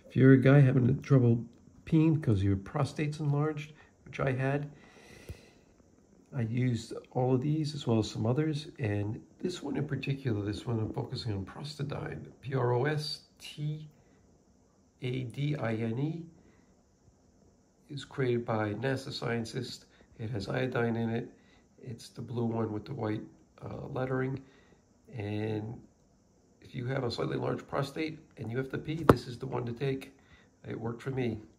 If you're a guy having trouble peeing because your prostate's enlarged, which I had, I used all of these as well as some others, and this one in particular, this one I'm focusing on Prostadine, Prostadine, is created by NASA scientists. It has iodine in it. It's the blue one with the white lettering, and if you have a slightly large prostate and you have to pee, this is the one to take. It worked for me.